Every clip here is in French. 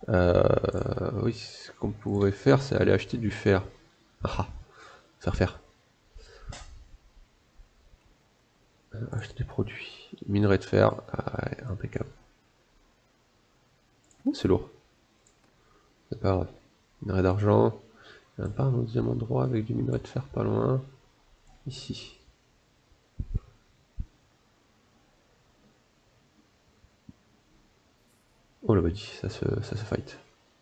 Oui, ce qu'on pourrait faire, c'est aller acheter du fer. Ah ah, faire. Acheter des produits. Minerai de fer, ah, ouais, impeccable. Oh, c'est lourd, c'est pas grave. Minerai d'argent. Il n'y a pas un deuxième endroit avec du minerai de fer pas loin. Ici. Oh la body, ça se fight.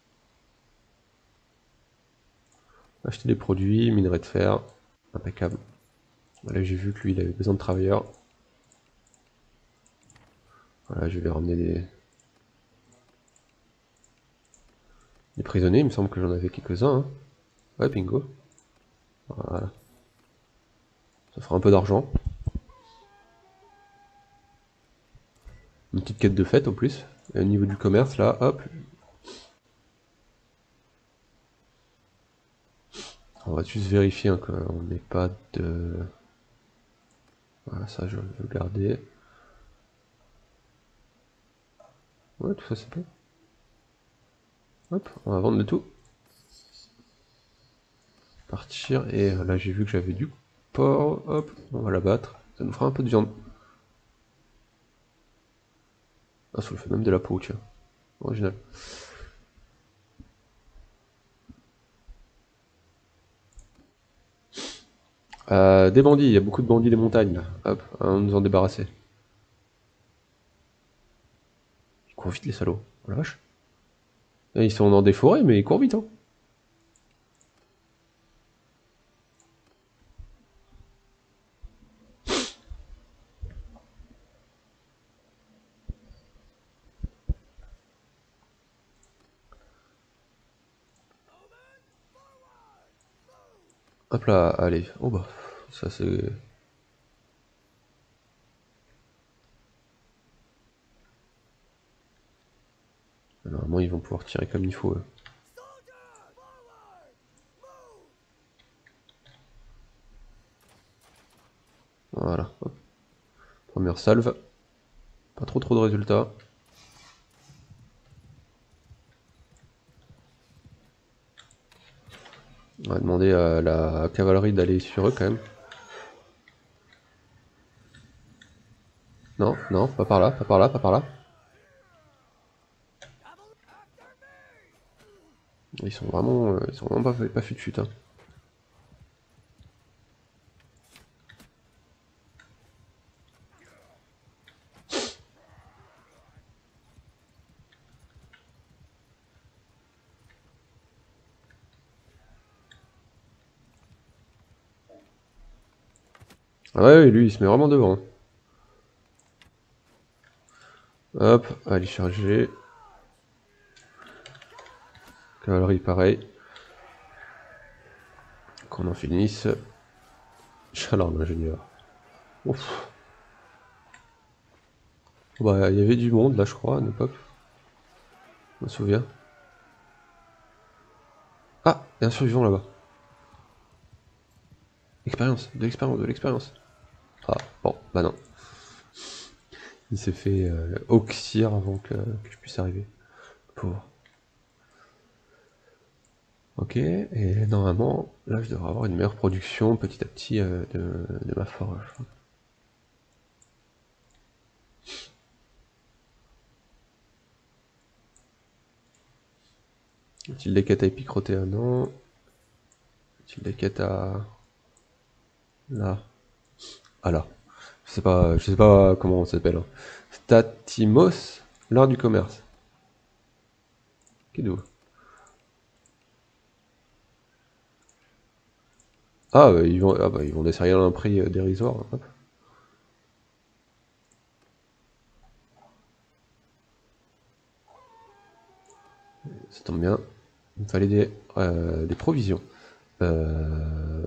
Acheter des produits, minerai de fer, impeccable. Là j'ai vu que lui il avait besoin de travailleurs. Voilà, je vais ramener des prisonniers, il me semble que j'en avais quelques-uns. Hein. Ouais, bingo. Voilà. Ça fera un peu d'argent. Une petite quête de fête en plus. Et au niveau du commerce, là, hop. On va juste vérifier hein, qu'on n'ait pas de... Voilà, ça je vais le garder. Ouais, tout ça c'est bon. Hop, on va vendre le tout. Partir, et là j'ai vu que j'avais du porc. Hop, on va l'abattre. Ça nous fera un peu de viande. Ah, ça nous fait même de la peau, tiens. Original. Des bandits, il y a beaucoup de bandits des montagnes là. Hop, on va nous en débarrasser. Ils courent vite les salauds. Oh la vache. Et ils sont dans des forêts, mais ils courent vite, hein. Hop là, allez. Oh bah, ça c'est... Normalement ils vont pouvoir tirer comme il faut. Voilà. Hop. Première salve. Pas trop de résultats. On va demander à la cavalerie d'aller sur eux quand même. Non, non, pas par là, pas par là, pas par là. Ils sont vraiment pas fut-fut, hein. Ah ouais, lui il se met vraiment devant. Hop, allez charger. Cavalerie pareil. Qu'on en finisse. Chaleur l'ingénieur. Ouf. Bah il y avait du monde là je crois à une époque. Je me souviens. Ah, il y a un survivant là-bas. Expérience, de l'expérience, de l'expérience. Ah, bon, bah non. Il s'est fait oxyre avant que je puisse arriver. Pauvre. Ok, et normalement, là je devrais avoir une meilleure production petit à petit de ma forge. Est-il des quêtes à épicroter? Ah non. Est-il des quêtes à... Là. Ah là. Je sais pas comment on s'appelle. Hein. Statimos, l'art du commerce. Qu'est-ce. Ah bah ils vont desserrer à un prix dérisoire. Hein. Hop. Ça tombe bien. Il me fallait des provisions. Euh...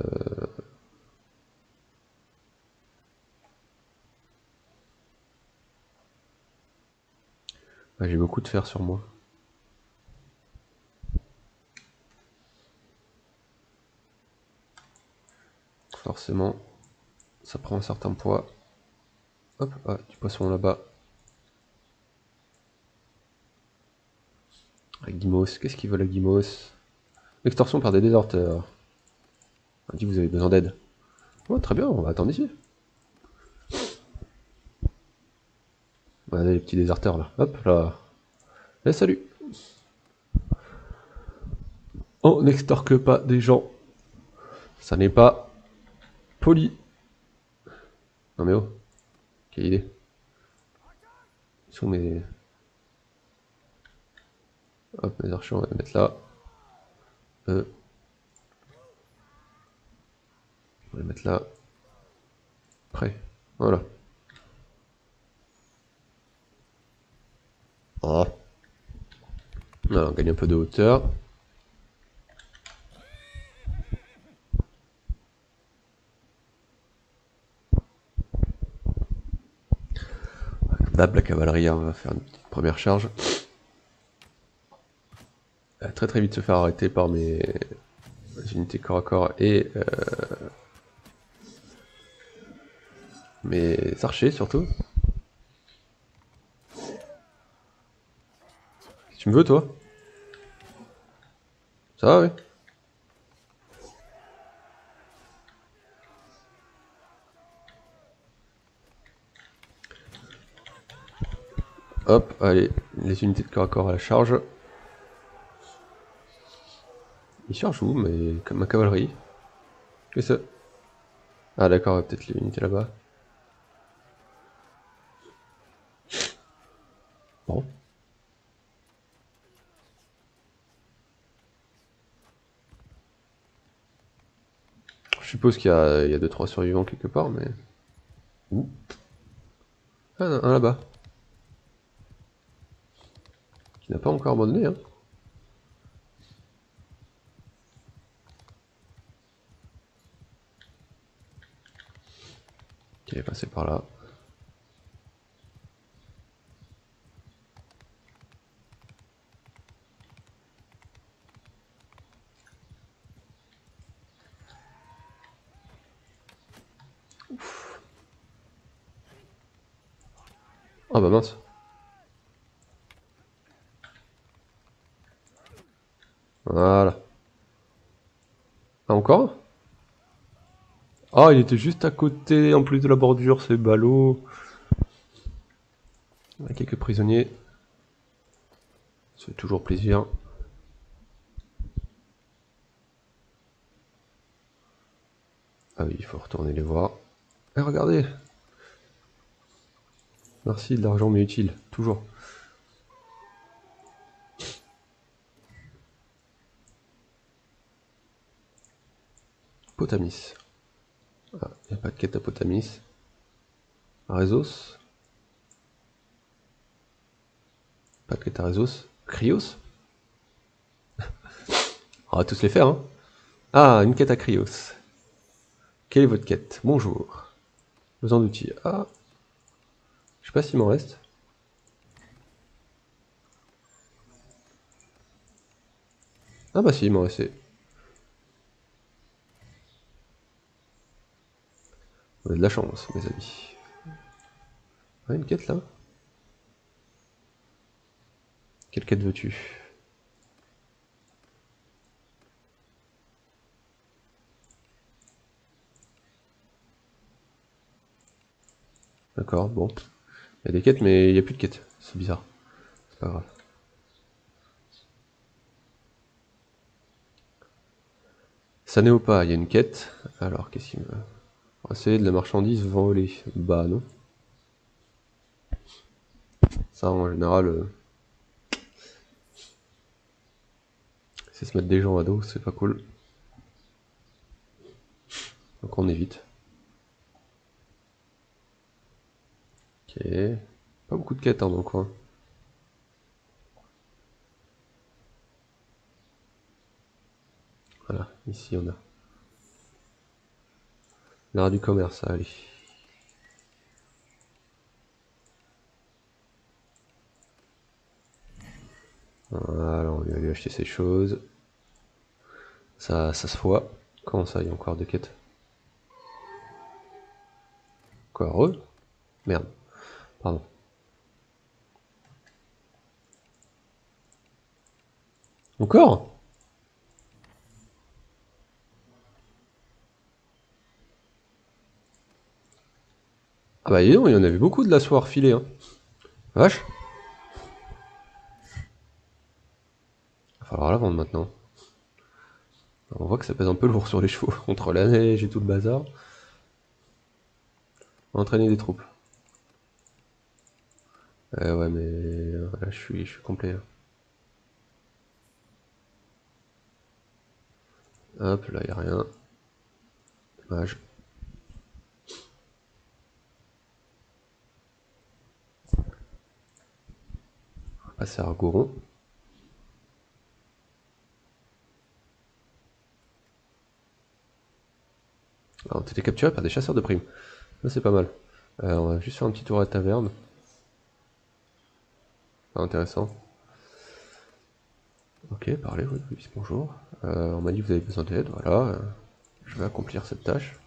Ouais, j'ai beaucoup de fer sur moi. Forcément, ça prend un certain poids. Hop, ah, du poisson là-bas. Guimos, qu'est-ce qu'il veut la Guimos? Extorsion par des déserteurs. On dit que vous avez besoin d'aide. Oh, très bien, on va attendre ici. Voilà les petits déserteurs là. Hop là. Eh salut. On n'extorque pas des gens. Ça n'est pas poli. Non mais oh. Quelle idée. Ils sont mes... Hop, mes archers, on va les mettre là. On va les mettre là. Prêt. Voilà. Oh. Voilà, on gagne un peu de hauteur. D'hab, la cavalerie, on va faire une petite première charge. Elle va très très vite se faire arrêter par mes unités corps à corps et mes archers surtout. Tu me veux toi? Ça va, oui. Hop, allez, les unités de corps à corps à la charge. Ils chargent où, mais comme ma cavalerie? Qu'est-ce que c'est? Ah d'accord, peut-être les unités là-bas. Bon. Je suppose qu'il y a 2-3 survivants quelque part, mais... Où? Ah, un là-bas. Qui n'a pas encore abandonné, hein. Qui est passé par là. Ah bah mince. Voilà. Ah encore? Ah, il était juste à côté, en plus de la bordure, c'est ballot. Il y a quelques prisonniers. Ça fait toujours plaisir. Ah oui, il faut retourner les voir. Eh, regardez! Merci de l'argent, mais utile, toujours. Potamis. Ah, il n'y a pas de quête à Potamis. Rezos. Pas de quête à Rezos. Krios. On va tous les faire, hein. Ah, une quête à Krios. Quelle est votre quête? Bonjour. Besoin d'outils. Ah. Je sais pas s'il m'en reste. Ah bah si, il m'en restait. On a de la chance, mes amis. Ah, une quête là? Quelle quête veux-tu? D'accord, bon. Il y a des quêtes, mais il n'y a plus de quêtes. C'est bizarre. C'est pas grave. Ça n'est au pas, il y a une quête. Alors, qu'est-ce qu'il me veut? Essayer de la marchandise volée. Bah non. Ça, en général, c'est se mettre des gens à dos, c'est pas cool. Donc on évite. Ok. Pas beaucoup de quêtes hein, dans le coin. Voilà, ici on a. L'art du commerce, allez. Voilà, on va lui acheter ces choses. Ça se voit. Comment ça, il y a encore des quêtes? Quoi, heureux? Merde. Pardon. Encore? Ah bah dis donc, il y en avait beaucoup de la soie refilée, hein. Vache. Va falloir la vendre maintenant. On voit que ça pèse un peu lourd sur les chevaux, entre la neige et tout le bazar. Entraîner des troupes. Ouais, mais là, je suis complet. Là. Hop, là, y a rien. Dommage. On va passer à Argoron. Alors, on a été capturé par des chasseurs de primes. Ça, c'est pas mal. On va juste faire un petit tour à la taverne. Pas intéressant. Ok, parlez, oui, oui, bonjour. On m'a dit que vous avez besoin d'aide, voilà. Je vais accomplir cette tâche.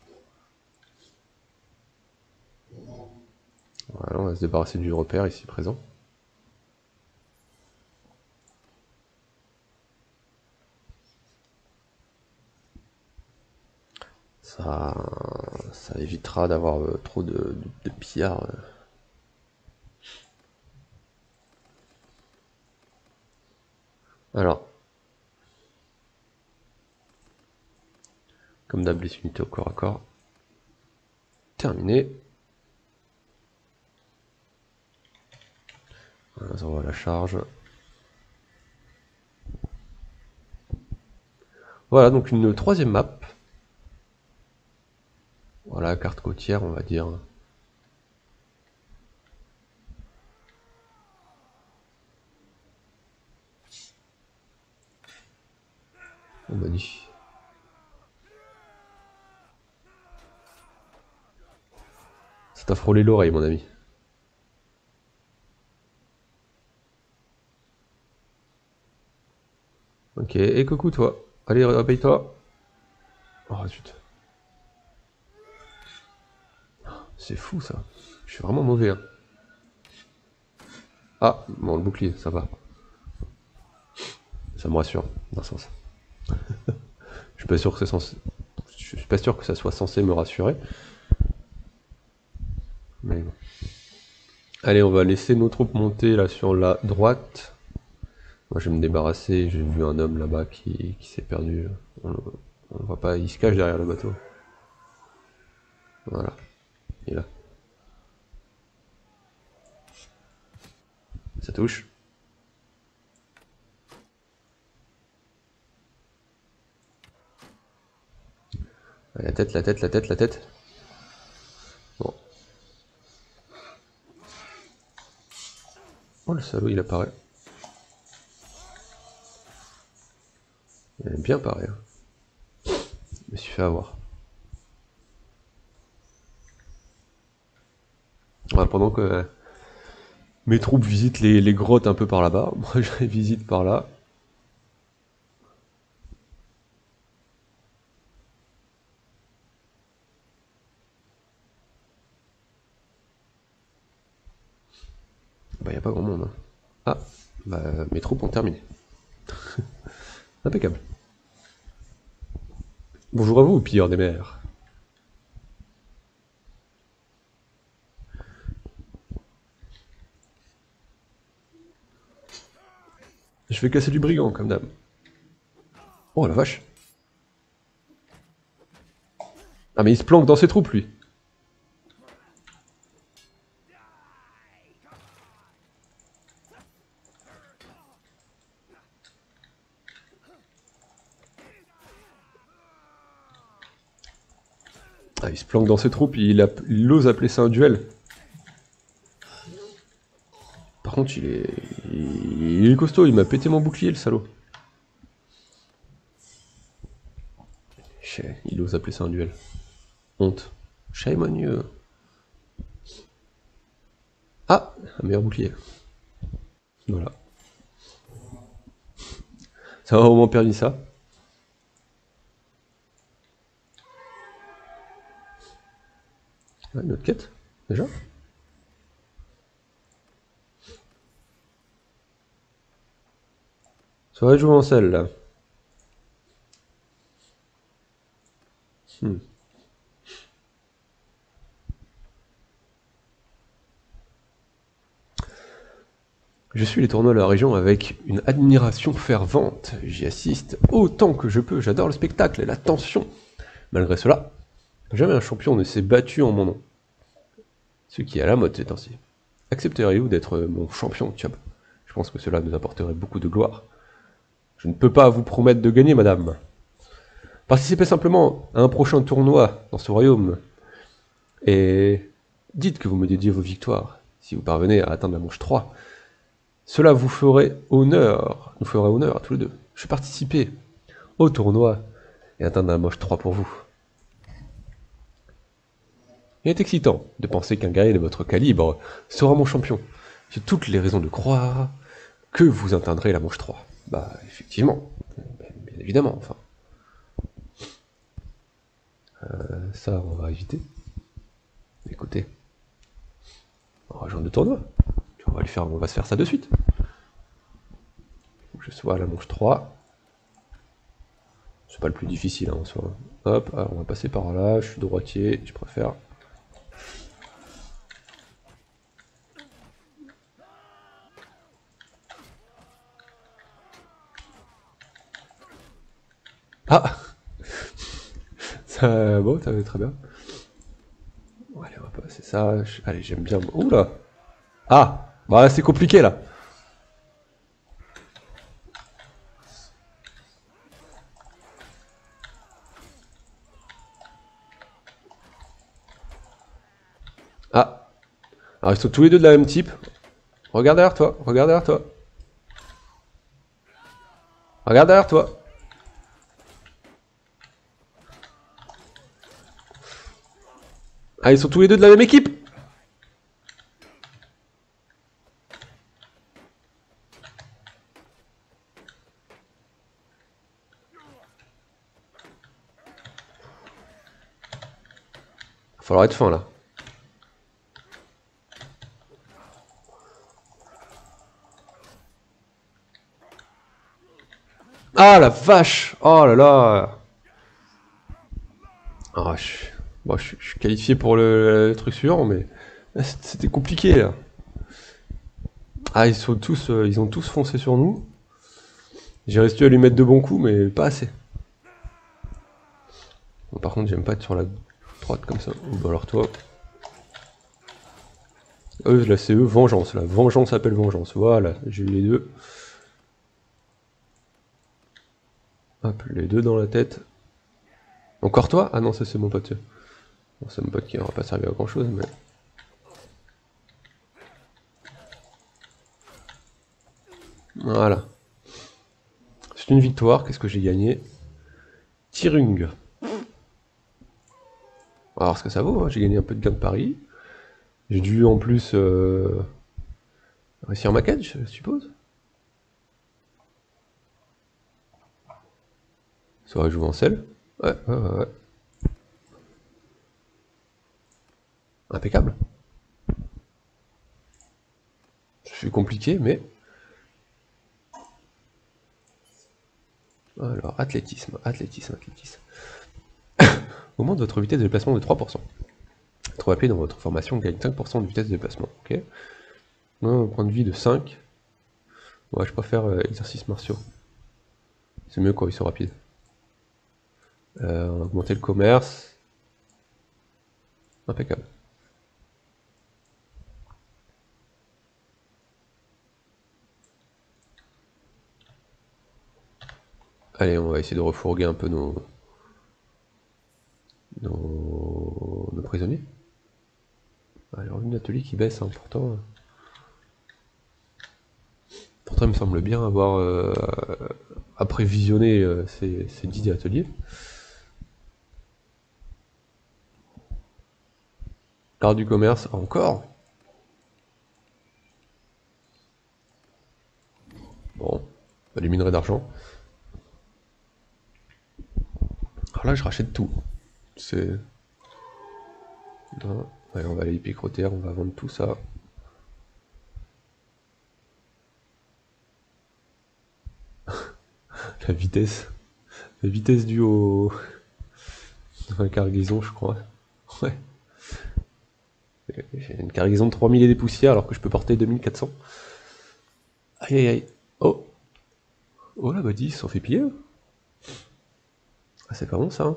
Voilà, on va se débarrasser du repère ici présent. Ça, ça évitera d'avoir trop de pillards. Alors, comme d'hab, les unités au corps à corps. Terminé. Voilà, ça envoie la charge. Voilà, donc une troisième map. Voilà, carte côtière, on va dire. On m'a dit. Ça t'a frôlé l'oreille, mon ami. Ok, et coucou toi. Allez, réveille-toi. Oh zut. C'est fou ça. Je suis vraiment mauvais. Hein. Ah, bon, le bouclier, ça va. Ça me rassure, d'un sens. Je suis pas sûr que c'est censé. Je suis pas sûr que ça soit censé me rassurer. Mais bon. Allez, on va laisser nos troupes monter là sur la droite. Moi je vais me débarrasser, j'ai vu un homme là-bas qui s'est perdu. On le voit pas, il se cache derrière le bateau. Voilà, il est là. Ça touche. La tête, la tête, la tête, la tête. Bon. Oh le salaud il apparaît. Il est bien pareil. Hein. Je me suis fait avoir. Ouais, pendant que mes troupes visitent les grottes un peu par là-bas, moi je les visite par là. Bah y a pas grand monde. Hein. Ah, bah mes troupes ont terminé. Impeccable. Bonjour à vous, pilleurs des mers. Je vais casser du brigand comme d'hab. Oh la vache. Ah mais il se planque dans ses troupes lui. Ah, il se planque dans ses troupes, il ose appeler ça un duel. Par contre, il est costaud, il m'a pété mon bouclier, le salaud. Il ose appeler ça un duel. Honte. Shame on you. Ah, un meilleur bouclier. Voilà. Ça m'a vraiment permis ça. Ah, une autre quête, déjà. Ça va jouer en selle là. Hmm. Je suis les tournois de la région avec une admiration fervente. J'y assiste autant que je peux. J'adore le spectacle et la tension. Malgré cela, jamais un champion ne s'est battu en mon nom. Ce qui est à la mode ces temps-ci. Accepteriez-vous d'être mon champion, Chub? Je pense que cela nous apporterait beaucoup de gloire. Je ne peux pas vous promettre de gagner, madame. Participez simplement à un prochain tournoi dans ce royaume. Et dites que vous me dédiez vos victoires, si vous parvenez à atteindre la manche 3. Cela vous ferait honneur, nous ferait honneur à tous les deux. Je vais participer au tournoi et atteindre la manche 3 pour vous. Il est excitant de penser qu'un guerrier de votre calibre sera mon champion. J'ai toutes les raisons de croire que vous atteindrez la manche 3. Bah, effectivement. Bien évidemment, enfin. Ça, on va éviter. Écoutez. On va rejoindre le tournoi. On va se faire ça de suite. Faut que je sois à la manche 3. C'est pas le plus difficile, hein, en soi. Hop, alors on va passer par là. Je suis droitier, je préfère. Ah ça, bon, ça va très bien. Bon, allez, on va passer ça. Allez, j'aime bien. Oula. Ah, bah c'est compliqué là. Ah. Alors ils sont tous les deux de la même type. Regarde derrière toi, regarde derrière toi. Regarde derrière toi. Ah, ils sont tous les deux de la même équipe. Va falloir être fin là. Ah la vache. Oh là là. Ah, bon, je suis qualifié pour le truc suivant, mais c'était compliqué là. Ah, ils ont tous foncé sur nous. J'ai réussi à lui mettre de bons coups, mais pas assez. Bon, par contre, j'aime pas être sur la droite comme ça. Ou bah alors toi. Eux, là, c'est eux, vengeance. Là. Vengeance appelle vengeance. Voilà, j'ai eu les deux. Hop, les deux dans la tête. Encore toi? Ah non, ça c'est mon pote. Bon, c'est mon pote qui n'aura pas servi à grand chose, mais. Voilà. C'est une victoire, qu'est-ce que j'ai gagné? Tirung. Alors ce que ça vaut, hein, j'ai gagné un peu de gain de pari. J'ai dû en plus réussir ma quête, je suppose. Ça aurait joué en sel. Ouais, ouais, ouais, ouais. Impeccable. C'est compliqué, mais. Alors, athlétisme, athlétisme, athlétisme. Augmente votre vitesse de déplacement de 3%. Trop rapide dans votre formation gagne 5% de vitesse de déplacement. Ok. Un point de vie de 5. Ouais, je préfère exercices martiaux. C'est mieux quand ils sont rapides. On va augmenter le commerce. Impeccable. Allez, on va essayer de refourguer un peu nos prisonniers. Alors, une atelier qui baisse, hein, pourtant. Pourtant, il me semble bien avoir après visionner ces 10 ateliers. L'art du commerce, encore. Bon, les minerais d'argent. Alors là, je rachète tout. C'est. Ouais, on va aller picoter, on va vendre tout ça. La vitesse. La vitesse due au... à la cargaison, je crois. Ouais. J'ai une cargaison de 3000 et des poussières alors que je peux porter 2400. Aïe aïe aïe. Oh. Oh la body, ils se sont fait piller. Ah, c'est pas bon ça. Hein.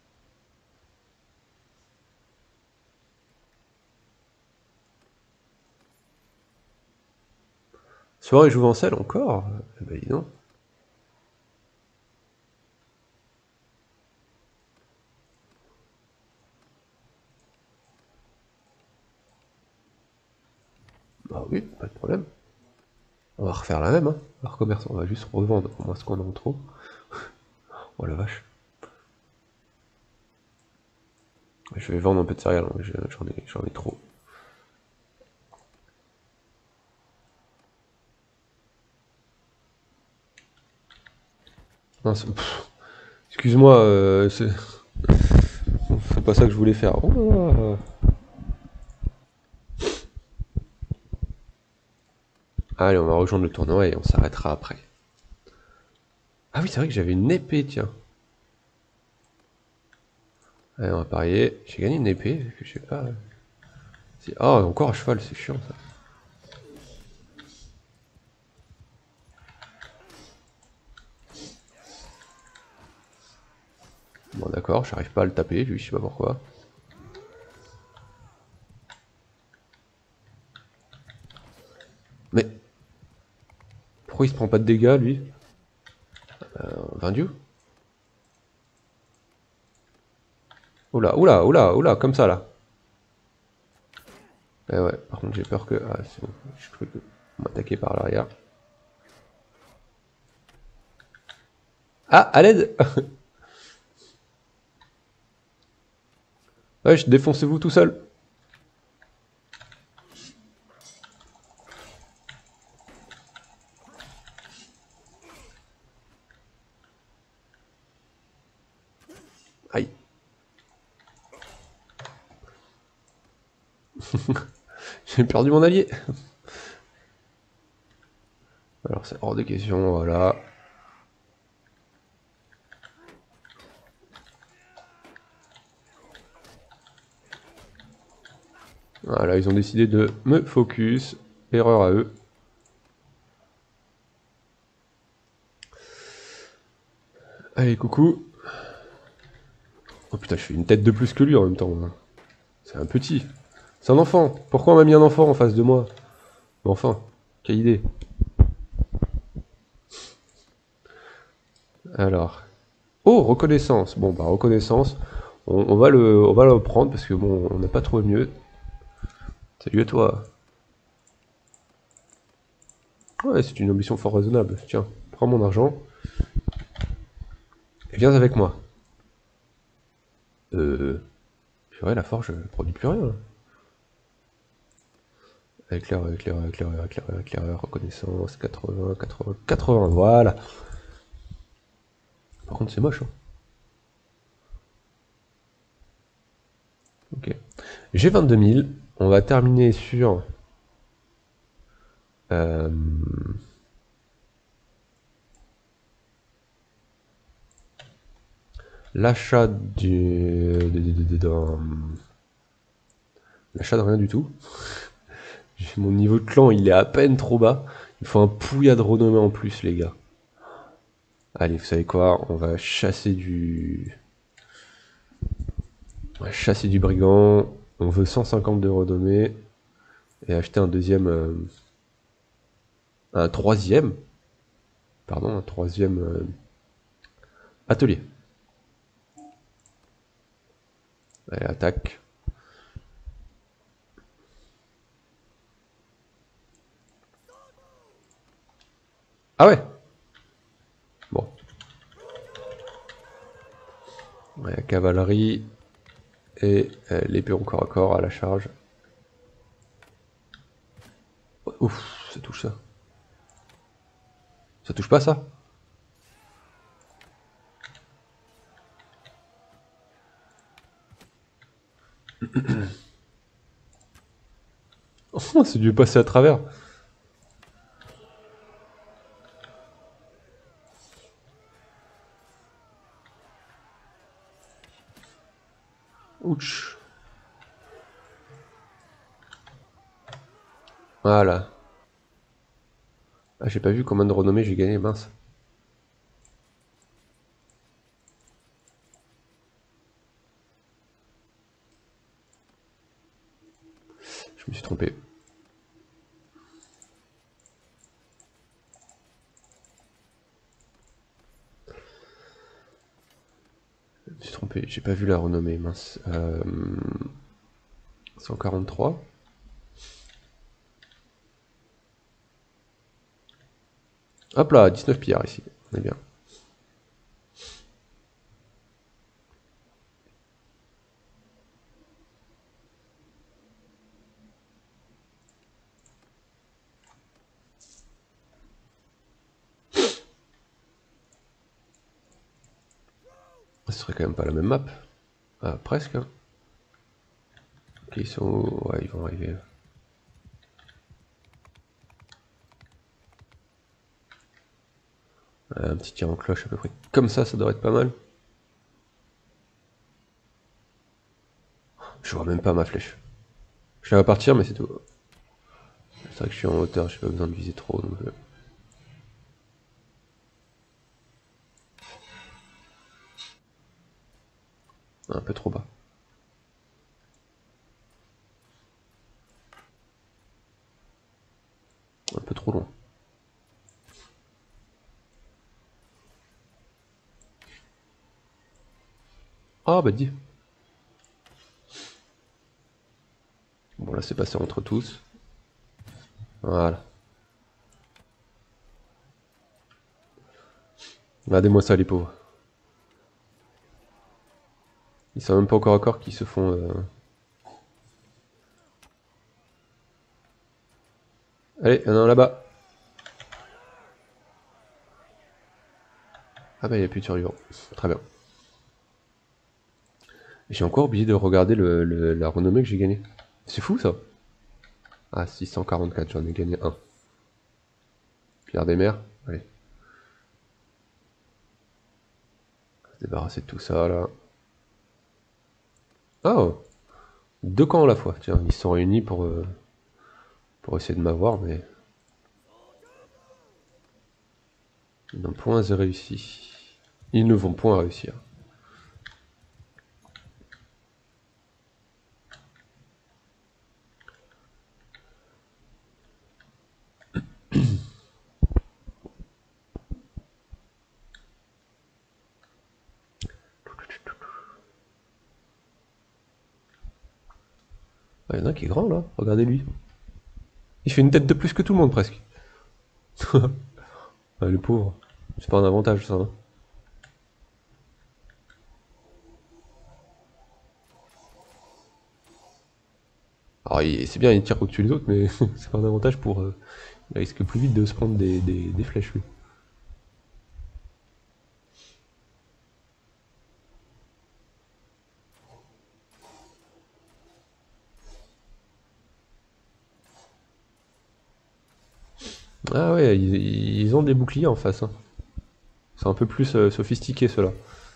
Soirée jouvencelle encore. Bah dis donc. Bah oui, pas de problème. On va refaire la même, hein. On va juste revendre au moins ce qu'on a en trop. Oh la vache. Je vais vendre un peu de céréales, hein. J'en ai trop. Excuse-moi, c'est pas ça que je voulais faire. Oh là là. Allez, on va rejoindre le tournoi et on s'arrêtera après. Ah oui, c'est vrai que j'avais une épée, tiens. Allez, on va parier. J'ai gagné une épée, je sais pas. Ah, encore un cheval, c'est chiant ça. Bon, d'accord, j'arrive pas à le taper, lui, je sais pas pourquoi. Mais pourquoi il se prend pas de dégâts, lui? Vendu? Oula, oula, oula, oula, comme ça là. Eh ouais, par contre j'ai peur que... Ah, c'est bon, je crois que... On m'attaquer par l'arrière. Ah, à l'aide. Wesh, défoncez-vous tout seul. Aïe. J'ai perdu mon allié. Alors c'est hors de question, voilà. Voilà, ils ont décidé de me focus. Erreur à eux. Allez, coucou. Oh putain, je fais une tête de plus que lui en même temps. C'est un petit. C'est un enfant. Pourquoi on m'a mis un enfant en face de moi? Mais enfin, quelle idée. Alors. Oh, reconnaissance. Bon, bah, reconnaissance. On va le prendre parce que bon, on n'a pas trouvé mieux. Salut à toi. Ouais, c'est une ambition fort raisonnable. Tiens, prends mon argent. Et viens avec moi. Purée, la forge produit plus rien. Là. Éclaireur, éclaireur, éclaireur, éclaireur, éclaireur, reconnaissance, 80, 80, 80, voilà. Par contre, c'est moche. Hein. Ok. J'ai 22 000. On va terminer sur... l'achat l'achat de rien du tout. Mon niveau de clan, il est à peine trop bas. Il faut un pouillade de renommée en plus, les gars. Allez, vous savez quoi? On va chasser du... On va chasser du brigand. On veut 150 de renommée. Et acheter un deuxième... un troisième. Pardon, un troisième... atelier. Allez, attaque. Ah ouais. Bon. Ouais, cavalerie. Et l'épée au corps à corps à la charge. Ouf, ça touche ça. Ça touche pas ça? Oh, c'est dû passer à travers. Voilà. Ah, j'ai pas vu combien de renommées j'ai gagné, mince. Je me suis trompé. Je me suis trompé, j'ai pas vu la renommée, mince. 143. Hop là, 19 pillards ici, on est bien. Ce serait quand même pas la même map. Ah, presque. Hein. Ok, ils sont où? Ouais, ils vont arriver. Un petit tir en cloche à peu près. Comme ça devrait être pas mal. Je vois même pas ma flèche. Je la vois partir, mais c'est tout. C'est vrai que je suis en hauteur, j'ai pas besoin de viser trop. Donc, un peu trop bas. Un peu trop loin. Ah bah dis. Bon là c'est passé entre tous. Voilà. Regardez-moi ça les pauvres. Ils sont même pas encore à corps qu'ils se font... Allez, il y en a un là-bas. Ah bah il n'y a plus de survivants. Très bien. J'ai encore oublié de regarder la renommée que j'ai gagnée. C'est fou ça. Ah 644, j'en ai gagné un. Pierre des mers. Allez. Se débarrasser de tout ça là. Oh, deux camps à la fois. Tiens, ils se sont réunis pour essayer de m'avoir, mais... Ils n'ont point réussi. Ils ne vont point réussir. Ah, il y en a un qui est grand là, regardez-lui. Il fait une tête de plus que tout le monde presque. Ah, le pauvre. C'est pas un avantage ça. Hein. Alors c'est bien, il tire au-dessus des autres, mais c'est pas un avantage pour... il risque plus vite de se prendre des flèches lui. Ah ouais, ils ont des boucliers en face. Hein. C'est un peu plus sophistiqué ceux-là.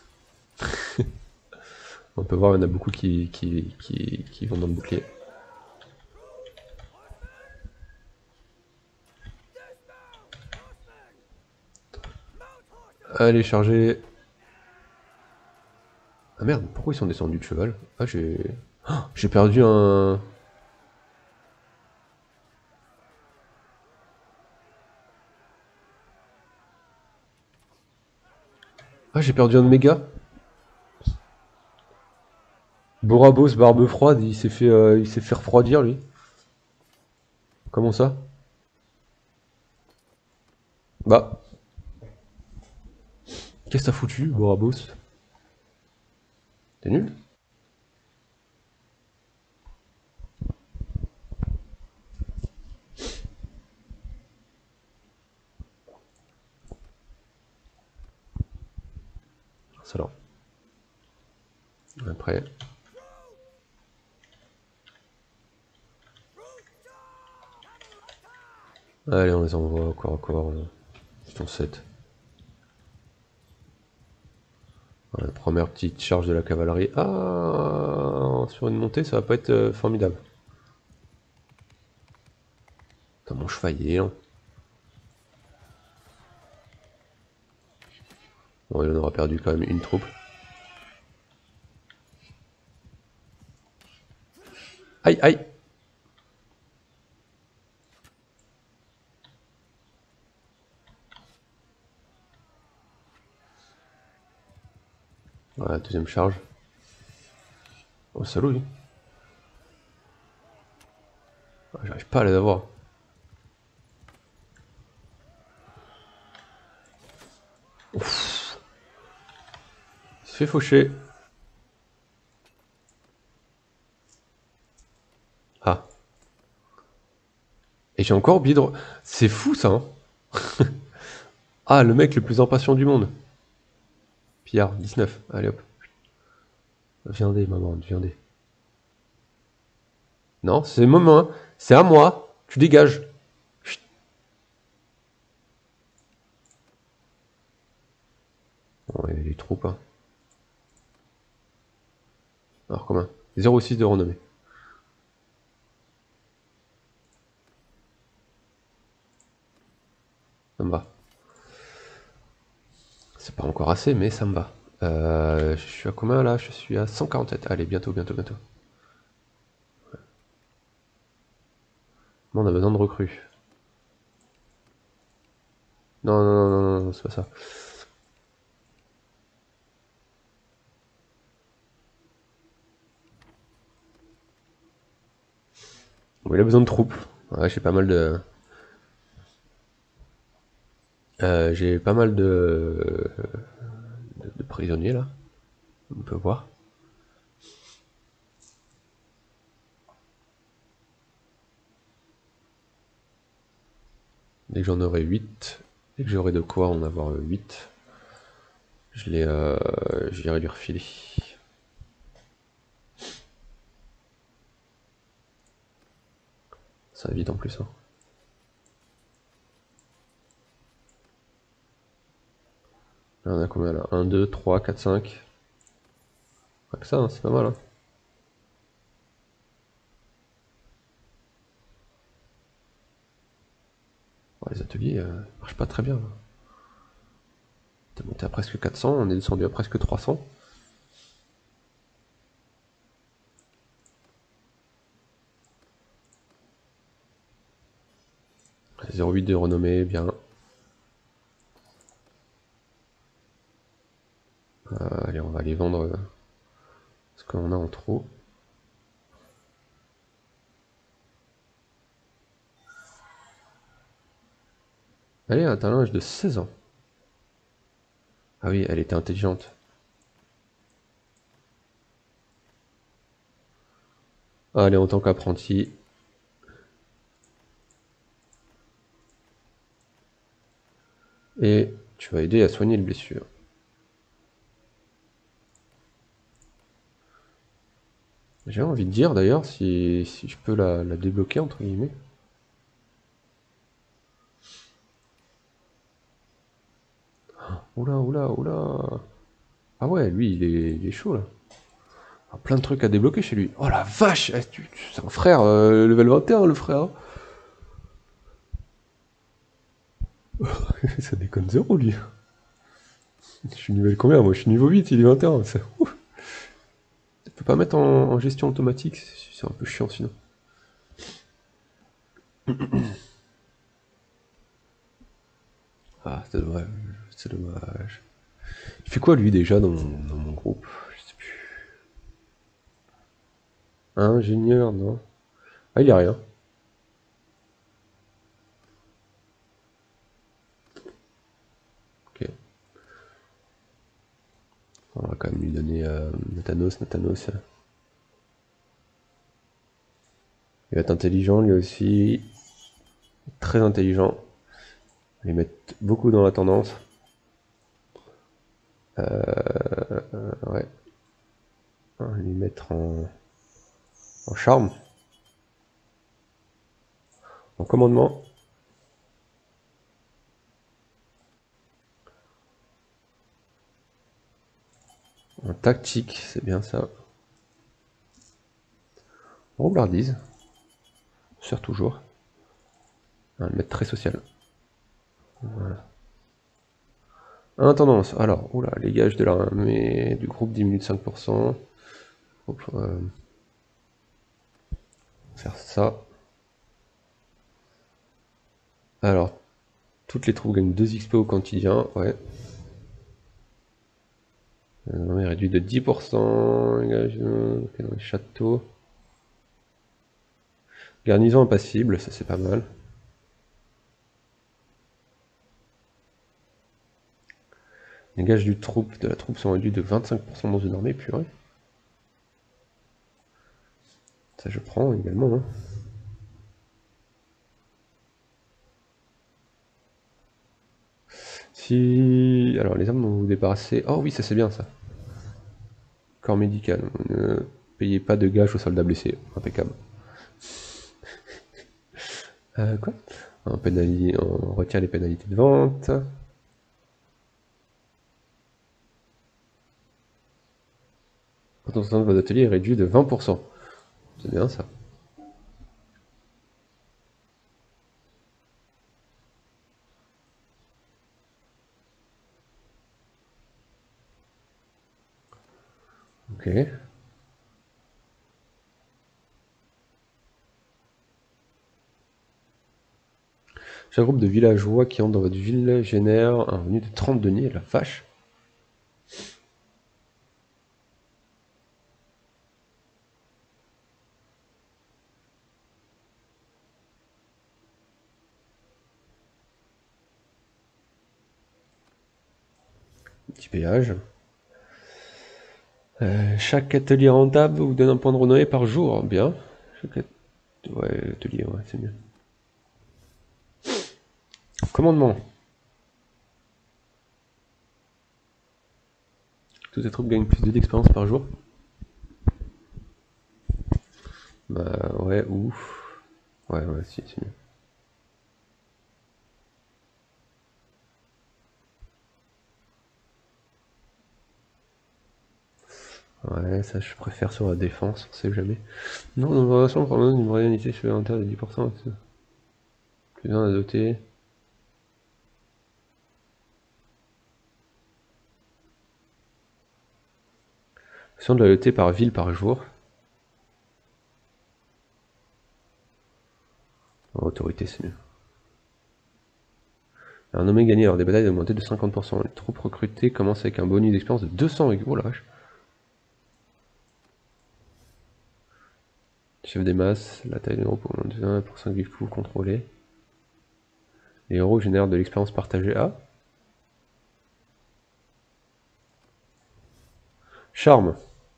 On peut voir, il y en a beaucoup qui vont dans le bouclier. Allez, chargez. Ah merde, pourquoi ils sont descendus de cheval? Ah, j'ai... Oh, j'ai perdu un... Ah, j'ai perdu un de mes gars. Borabos, barbe froide, il s'est fait refroidir lui. Comment ça? Bah, qu'est-ce que t'as foutu, Borabos? T'es nul? Excellent. Après. Allez, on les envoie encore, encore. Ils sont 7. Voilà, première petite charge de la cavalerie. Ah, sur une montée, ça va pas être formidable. Putain, mon cheval il est lent. Bon, il en aura perdu quand même une troupe. Aïe, aïe. Voilà, deuxième charge. Oh, salaud, lui. Ah, j'arrive pas à les avoir. Ouf. Il se fait faucher. Ah. Et j'ai encore oublié de... C'est fou, ça, hein. Ah, le mec le plus impatient du monde. Pillard, 19. Allez, hop. Viendez, maman, viendez. Non, c'est mon main. C'est à moi. Tu dégages. Chut. Bon, il y a les troupes, hein. Alors, combien? 0,6 de renommée. Ça me va. C'est pas encore assez, mais ça me va. Je suis à combien là? Je suis à 147. Allez, bientôt, bientôt, bientôt. Bon, on a besoin de recrues. Non, non, non, non, non, c'est pas ça. Bon, il a besoin de troupes. Ouais, j'ai pas mal de... j'ai pas mal de prisonniers là. On peut voir. Dès que j'en aurai 8, dès que j'aurai de quoi en avoir 8, j'irai lui refiler. Ça va vite en plus. Hein. Là, on a combien là? 1, 2, 3, 4, 5. Pas que ça, hein, c'est pas mal. Hein. Oh, les ateliers marchent pas très bien. T'es monté à presque 400, on est descendu à presque 300. 0,8 de renommée, bien. Allez, on va aller vendre ce qu'on a en trop. Allez, un talent de 16 ans. Ah oui, elle était intelligente. Allez, en tant qu'apprenti. Et tu vas aider à soigner les blessures. J'ai envie de dire d'ailleurs si je peux la débloquer entre guillemets. Oula, oula, oula. Ah ouais, lui il est chaud là. Ah, plein de trucs à débloquer chez lui. Oh la vache, c'est un frère, level 21 le frère. Ça déconne zéro lui. Je suis niveau combien? Moi je suis niveau 8, il est 21. Ça... Tu peux pas mettre en gestion automatique, c'est un peu chiant sinon. Ah, c'est dommage. C'est dommage. Il fait quoi lui déjà dans mon groupe? Je sais plus. Ingénieur, non? Ah, il y a rien. Ok. On va quand même lui donner Nathanos. Nathanos. Il va être intelligent lui aussi. Très intelligent. On va lui mettre beaucoup dans la tendance. Ouais. On va lui mettre en charme. En commandement. En tactique, c'est bien ça. Roublardise. Sert toujours. On va le mettre très social. Voilà. Intendance. Alors, oula, les gages de l'armée du groupe diminuent de 5%. Faire ça. Alors, toutes les troupes gagnent 2 XP au quotidien. Ouais. L'armée réduit de 10%. Les dans les châteaux. Garnison impassible, ça c'est pas mal. Les gages de la troupe sont réduits de 25% dans une armée, purée. Ça je prends également. Hein. Si... Alors les armes dont vous vous débarrassez... Oh oui, ça c'est bien ça. Corps médical. Ne payez pas de gages aux soldats blessés. Impeccable. Quoi on retire les pénalités de vente. Quand on de votre atelier est réduit de 20%. C'est bien ça. Ok. Chaque groupe de villageois qui entre dans votre ville génère un revenu de 30 deniers, la vache. Petit péage. Chaque atelier rentable vous donne un point de renommée par jour. Bien. Ouais, atelier, ouais, c'est mieux. Commandement. Toutes les troupes gagnent plus d'expérience par jour. Bah ouais, ouf. Ouais, si, c'est mieux. Ouais, ça je préfère sur la défense, on sait jamais. Non, une variation pour une moyenne unité supplémentaire de 10%. Plus bien à doter. Action de la doter par ville par jour. En autorité, c'est mieux. Un nommé gagné lors des batailles est augmenté de 50%. Les troupes recrutées commencent avec un bonus d'expérience de 200. Oh la vache. Chef des masses, la taille des groupes augmente de 1% du coup contrôlé. Les héros génèrent de l'expérience partagée à. Charme.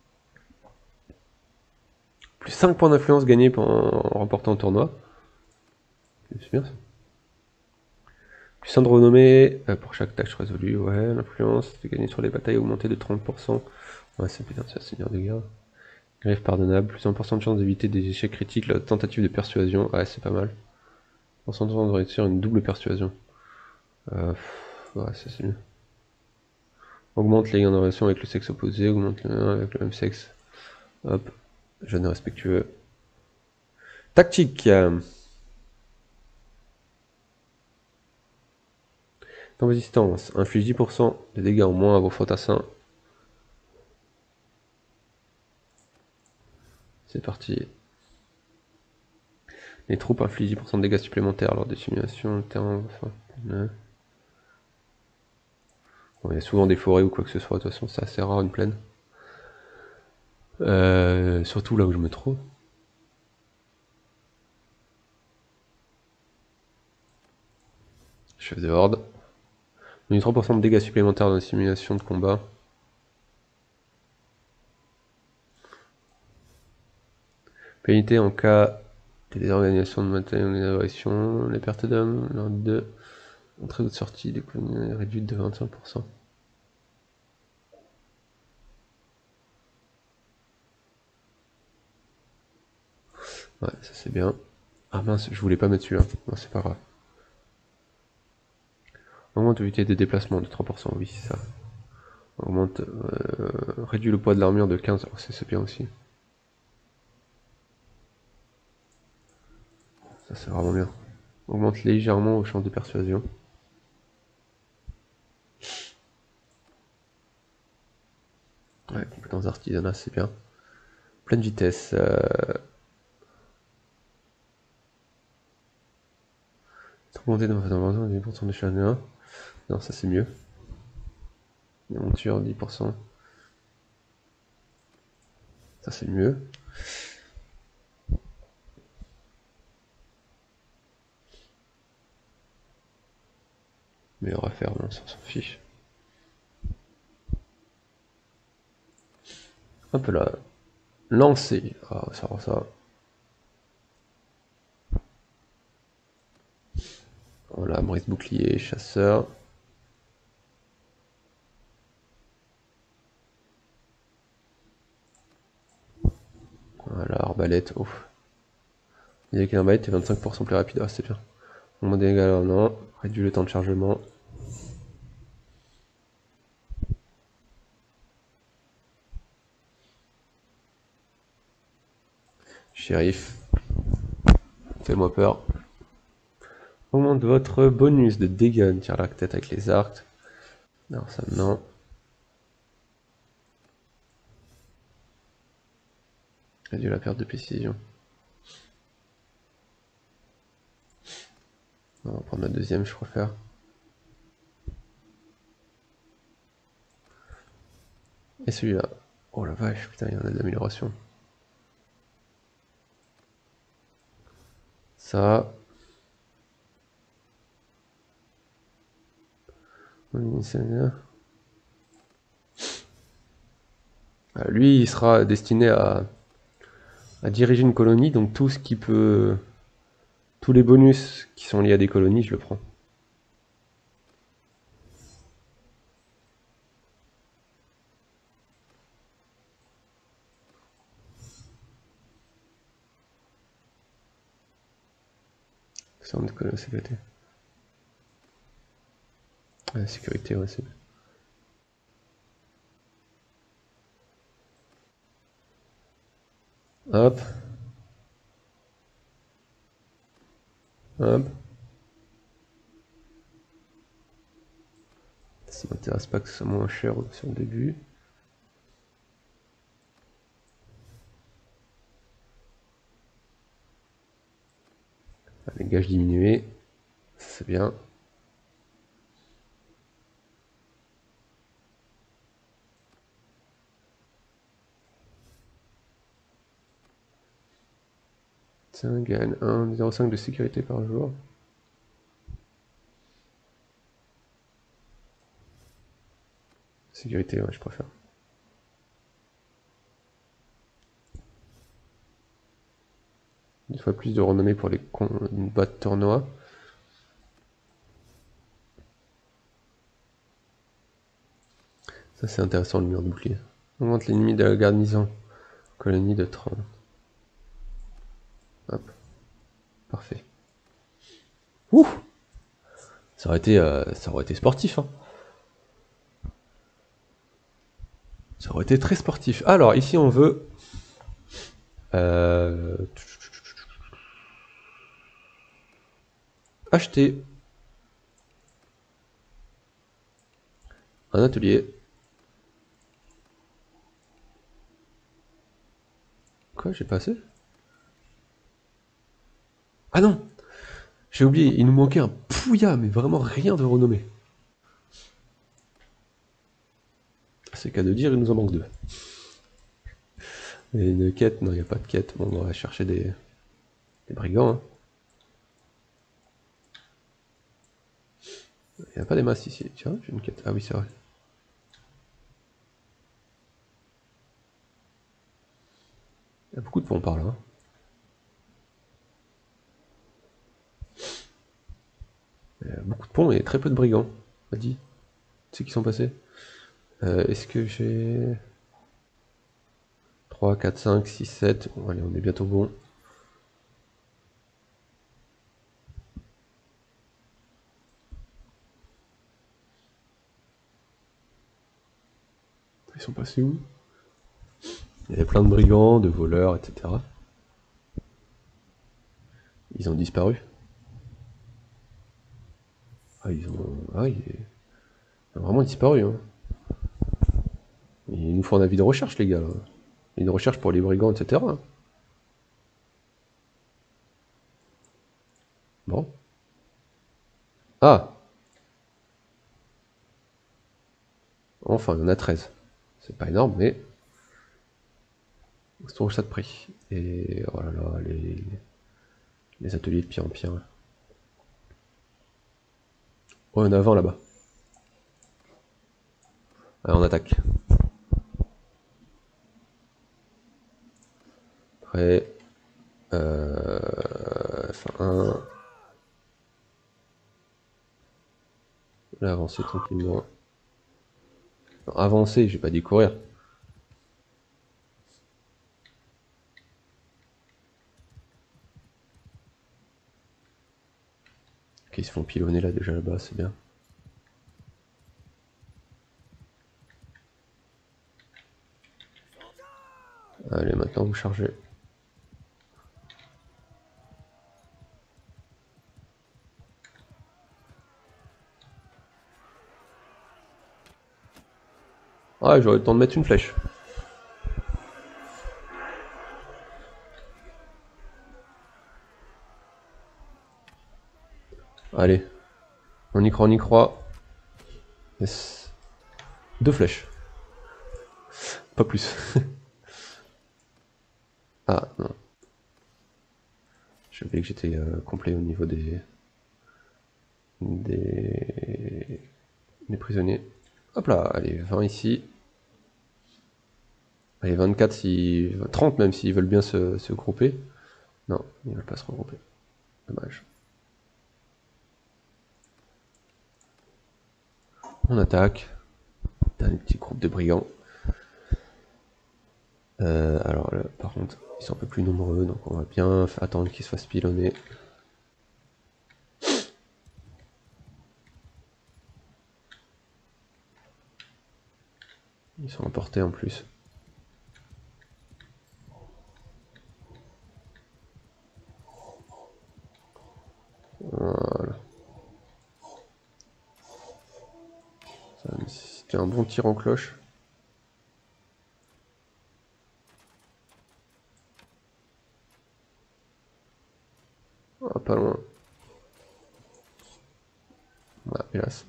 Plus 5 points d'influence gagnés en remportant un tournoi. C'est bien ça. Plus 1 de renommée pour chaque tâche résolue. Ouais, l'influence gagnée sur les batailles augmentée de 30%. Ouais, c'est bien ça, Seigneur des gars. Griffe pardonnable. Plus 1% de chance d'éviter des échecs critiques. La tentative de persuasion. Ouais, c'est pas mal. Pourcentage de réussir une double persuasion. Ouais, ça c'est mieux. Augmente les gains de relation avec le sexe opposé. Augmente les gains avec le même sexe. Hop. Jeune respectueux. Tactique. Non-résistance. Inflige 10% de dégâts en moins à vos fantassins. C'est parti. Les troupes infligent 10% de dégâts supplémentaires lors des simulations. Le terrain. Enfin, ouais. Bon, il y a souvent des forêts ou quoi que ce soit. De toute façon, c'est assez rare une plaine. Surtout là où je me trouve. Chef de horde. On a 3% de dégâts supplémentaires dans les simulations de combat. Pénalité en cas de désorganisation de matériel ou d'aggression. Les pertes d'hommes lors de entrée ou de sortie des colonies réduites de 25%. Ouais, ça c'est bien. Ah mince, je voulais pas mettre celui-là. Non, c'est pas grave. Augmente l'unité des déplacements de 3%, oui, c'est ça. Augmente, réduit le poids de l'armure de 15, oh, c'est bien aussi. Ça c'est vraiment bien. Augmente légèrement au champ de persuasion. Ouais, compétence artisanat, c'est bien. Pleine vitesse. Augmenter dans votre invention 10% de chagrin. Non, ça c'est mieux. Les montures, 10%. Ça c'est mieux. Meilleur à faire, non, ça on s'en fiche. Hop là. Lancer. Ah, ça rend ça. Voilà, brise bouclier, chasseur. Voilà, arbalète. Ouf. Il y a qu'un arbalète est 25% plus rapide. Ah, c'est bien. Moins de dégâts, non. Réduit le temps de chargement. Shérif. Fais-moi peur. Augmente votre bonus de dégâts. Tire la tête avec les arcs. Non, ça non. Réduit la perte de précision. On va prendre la deuxième, je préfère. Et celui-là. Oh la vache, putain, il y en a de l'amélioration. Ça. Lui, il sera destiné à diriger une colonie, donc tout ce qui peut... Tous les bonus qui sont liés à des colonies, je le prends. Ça, on connaît la sécurité. La sécurité, ouais, c'est... Hop. Hop. Ça m'intéresse pas que ce soit moins cher sur le début. Les gages diminués. C'est bien. Ça gagne 1,05 de sécurité par jour. Sécurité, ouais, je préfère. Une fois plus de renommée pour les combats de tournoi. Ça c'est intéressant le mur de bouclier. Augmente l'ennemi de la garnison. Colonie de 30. Hop. Parfait. Ouh. Ça aurait été sportif, hein. Ça aurait été très sportif. Alors ici on veut... acheter un atelier. Quoi, j'ai pas assez? Ah non! J'ai oublié, il nous manquait un pouya, mais vraiment rien de renommé. C'est qu'à de dire, il nous en manque deux. Et une quête, non, il n'y a pas de quête. Bon, on va chercher des brigands. Hein. Il n'y a pas des masses ici. Tiens, j'ai une quête. Ah oui, c'est vrai. Il y a beaucoup de ponts par là. Hein. Il y a beaucoup de ponts et très peu de brigands. On m'a dit. Tu sais qui sont passés. Est-ce que j'ai... 3, 4, 5, 6, 7. Bon, allez, on est bientôt bon. Ils sont passés où? Il y avait plein de brigands, de voleurs, etc. Ils ont disparu. Ah, ils ont... Ah, il a vraiment disparu, hein. Il nous faut un avis de recherche, les gars, là. Avis de recherche pour les brigands, etc. Bon. Ah! Enfin, il y en a 13. C'est pas énorme, mais... On se trouve ça de prix. Et... Oh là là, les ateliers de pire en pire. Oh, il y en a 20 là-bas. Allez, on attaque. Prêt. F1. Là, avancer tranquillement. Non, avancer, j'ai pas dit courir. Ok, ils se font pilonner là déjà là-bas, c'est bien. Allez, maintenant vous chargez. Ah, j'aurais le temps de mettre une flèche. Allez, on y croit, on y croit. Yes. 2 flèches. Pas plus. Ah, non. J'ai oublié que j'étais complet au niveau des... des prisonniers. Hop là, allez, 20 ici. Allez, 24 si... 30 même s'ils veulent bien se grouper. Non, ils veulent pas se regrouper. Dommage. On attaque. Dernier petit groupe de brigands. Alors là, par contre, ils sont un peu plus nombreux, donc on va bien attendre qu'ils se fassent pilonner. Ils sont emportés en plus. Voilà. C'était un bon tir en cloche. Ah, pas loin. Ah, hélas.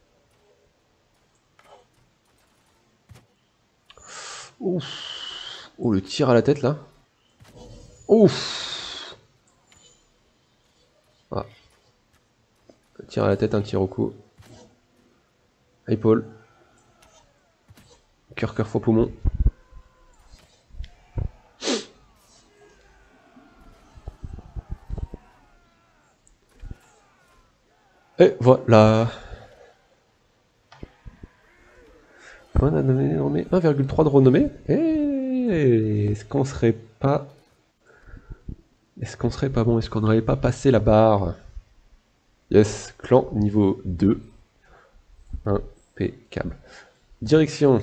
Ouf. Oh, le tir à la tête là. Ouf. Ah. Un tir à la tête, un tir au cou. Épaule. Cœur, cœur, foie, poumon. Et voilà. On a nommé 1,3 de renommée. Et est-ce qu'on serait pas... Est-ce qu'on serait pas bon? Est-ce qu'on n'aurait pas passé la barre? Yes, clan niveau 2. Impeccable. Direction.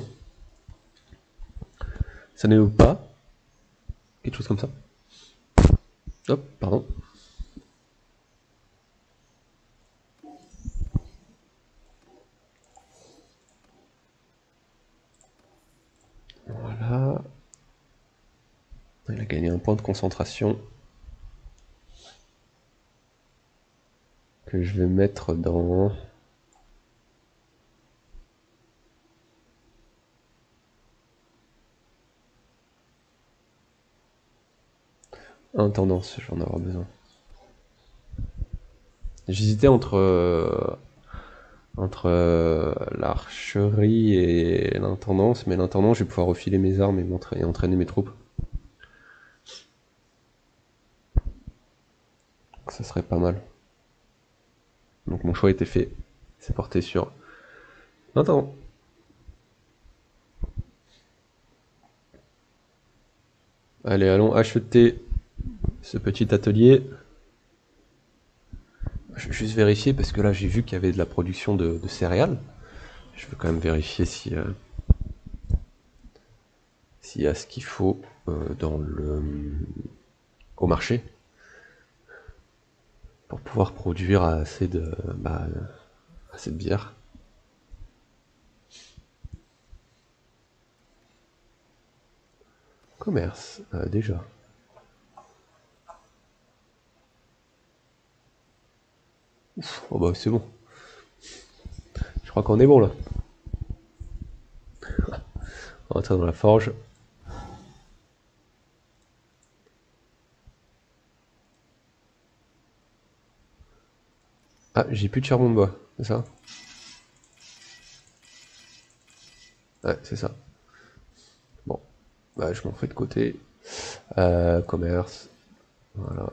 Ça n'est pas. Quelque chose comme ça. Hop, pardon. Voilà. Il a gagné un point de concentration. Que je vais mettre dans... Intendance, j'en aurai besoin. J'hésitais entre l'archerie et l'intendance, mais l'intendance, je vais pouvoir refiler mes armes et entraîner mes troupes. Donc ça serait pas mal. Donc mon choix a été fait. C'est porté sur l'intendant. Allez, allons acheter ce petit atelier. Je vais juste vérifier parce que là j'ai vu qu'il y avait de la production de céréales. Je veux quand même vérifier si s'il y a ce qu'il faut au marché pour pouvoir produire assez de Assez de bière. Commerce, déjà. Ouf, oh bah c'est bon. Je crois qu'on est bon là. On va rentrer dans la forge. Ah, j'ai plus de charbon de bois, c'est ça? Ouais, c'est ça. Bon, bah je m'en fais de côté. Commerce, voilà.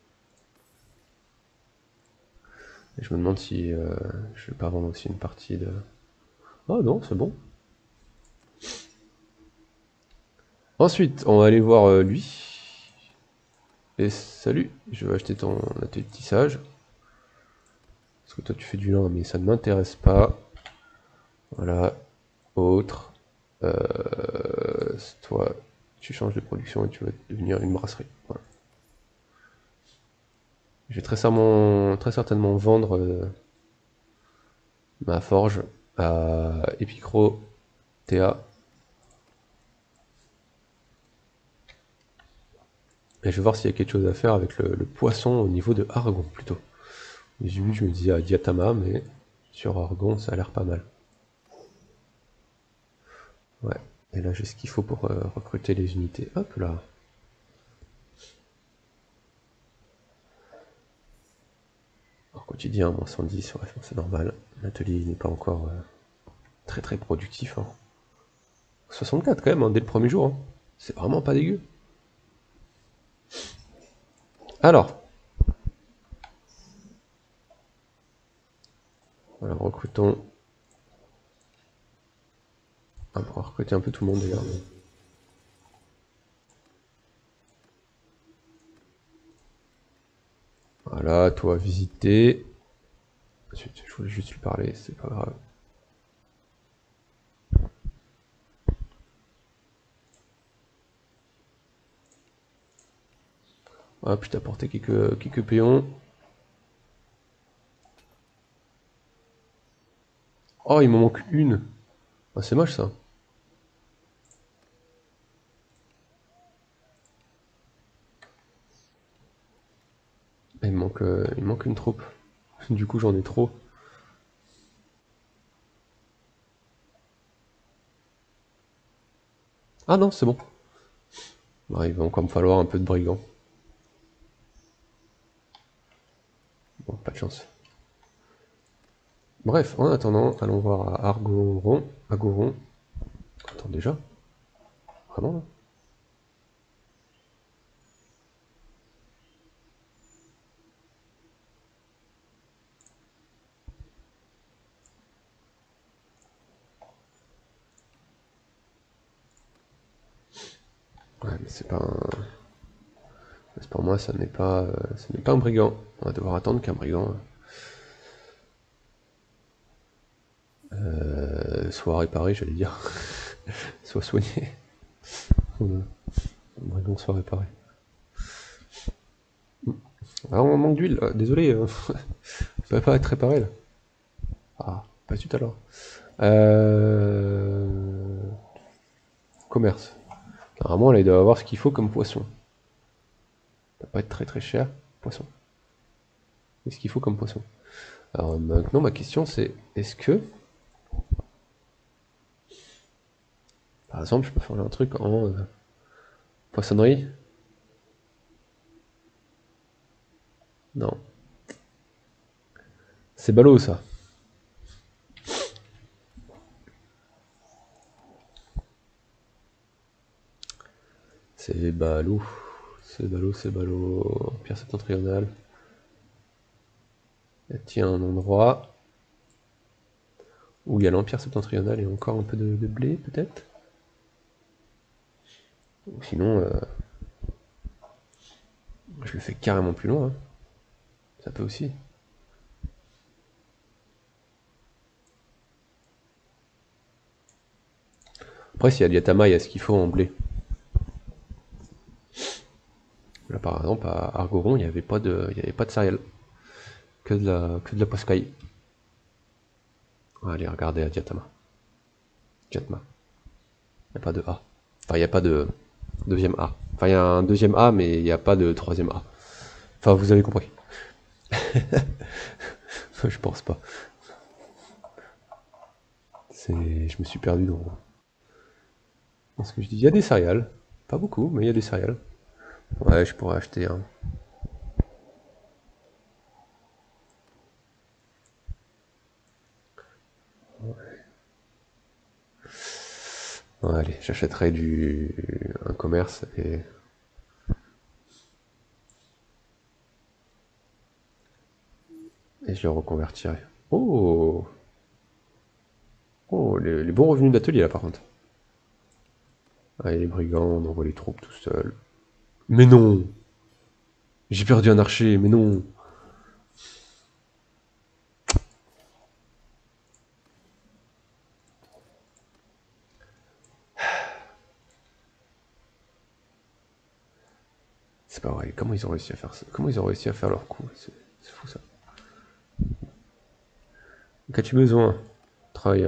Et je me demande si je vais pas vendre aussi une partie de... Oh non, c'est bon. Ensuite, on va aller voir lui. Et salut, je vais acheter ton atelier de tissage. Parce que toi tu fais du lin, mais ça ne m'intéresse pas. Voilà, autre. Toi, tu changes de production et tu vas devenir une brasserie. Voilà. Je vais très certainement vendre ma forge à Epicro Théa. Et je vais voir s'il y a quelque chose à faire avec le poisson au niveau de Argon plutôt. J'ai vu, je me disais à Diatama, mais sur Argon ça a l'air pas mal. Ouais. Et là j'ai ce qu'il faut pour recruter les unités. Hop là. Alors quotidien, moins 110, ouais, c'est normal. L'atelier n'est pas encore très très productif. Hein. 64 quand même, hein, dès le premier jour. Hein. C'est vraiment pas dégueu. Alors, voilà, recrutons. On va recruter un peu tout le monde d'ailleurs. Voilà, toi visiter. Ensuite, je voulais juste lui parler, c'est pas grave. Hop, je t'ai apporté quelques péons. Oh, il m'en manque une. Ah, c'est moche ça. Il me manque une troupe. Du coup, j'en ai trop. Ah non, c'est bon. Bah, il va encore me falloir un peu de brigands. Bon, pas de chance. Bref, en attendant, allons voir à Argoron. Agoron. Attends, déjà? Vraiment là? Ouais, mais c'est pas un... Pour moi, ce n'est pas un brigand. On va devoir attendre qu'un brigand soit réparé, j'allais dire. Soit soigné. Un brigand soit réparé. Ah, on manque d'huile. Désolé, ça va pas être réparé là. Ah, pas tout à l'heure. Commerce. Normalement, là, il doit avoir ce qu'il faut comme poisson. Ça va pas être très très cher. Poisson. Qu'est-ce qu'il faut comme poisson? Alors maintenant, ma question c'est, est-ce que, par exemple, je peux faire un truc en poissonnerie? Non. C'est ballot ça. C'est ballot. C'est ballot, c'est ballot. Pierre septentrionale. Tiens, un endroit où il y a l'Empire septentrional et encore un peu de blé, peut-être? Ou sinon, je le fais carrément plus loin. Hein. Ça peut aussi. Après, s'il y a Diatama, il y a ce qu'il faut en blé. Là, par exemple, à Argoron, il n'y avait pas de céréales. Que de la poiscaille. Allez, regardez à Diatama. Diatma. Il n'y a pas de A. Enfin, il n'y a pas de deuxième A. Enfin, il y a un deuxième A, mais il n'y a pas de troisième A. Enfin, vous avez compris. Je pense pas. Je me suis perdu dans ce que je dis. Il y a des céréales. Pas beaucoup, mais il y a des céréales. Ouais, je pourrais acheter un. Ouais, allez, j'achèterai un commerce et je le reconvertirai. Oh! Oh, les bons revenus d'atelier là par contre. Allez, les brigands, on envoie les troupes tout seul. Mais non! J'ai perdu un archer, mais non! C'est pas vrai, comment ils ont réussi à faire ça? Comment ils ont réussi à faire leur coup? C'est fou ça. Qu'as-tu besoin? Travaille.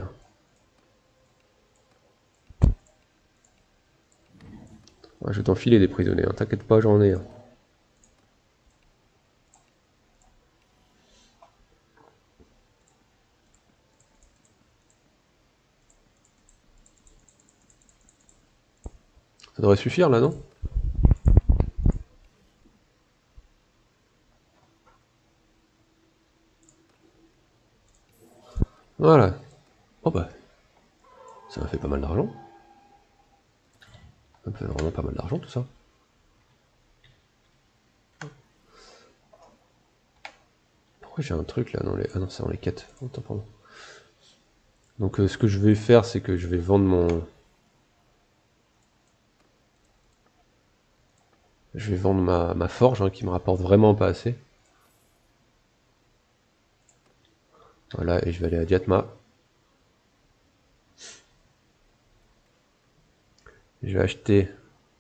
Ouais, je vais t'enfiler des prisonniers, hein. T'inquiète pas, j'en ai. Hein. Ça devrait suffire là, non? Voilà. Oh bah, ça m'a fait pas mal d'argent. Ça me fait vraiment pas mal d'argent tout ça. Pourquoi j'ai un truc là dans les... Ah non, c'est dans les quêtes. Attends, pardon. Donc ce que je vais faire, c'est que je vais vendre mon... Je vais vendre ma forge, hein, qui me rapporte vraiment pas assez. Voilà, et je vais aller à Diatma. Je vais acheter...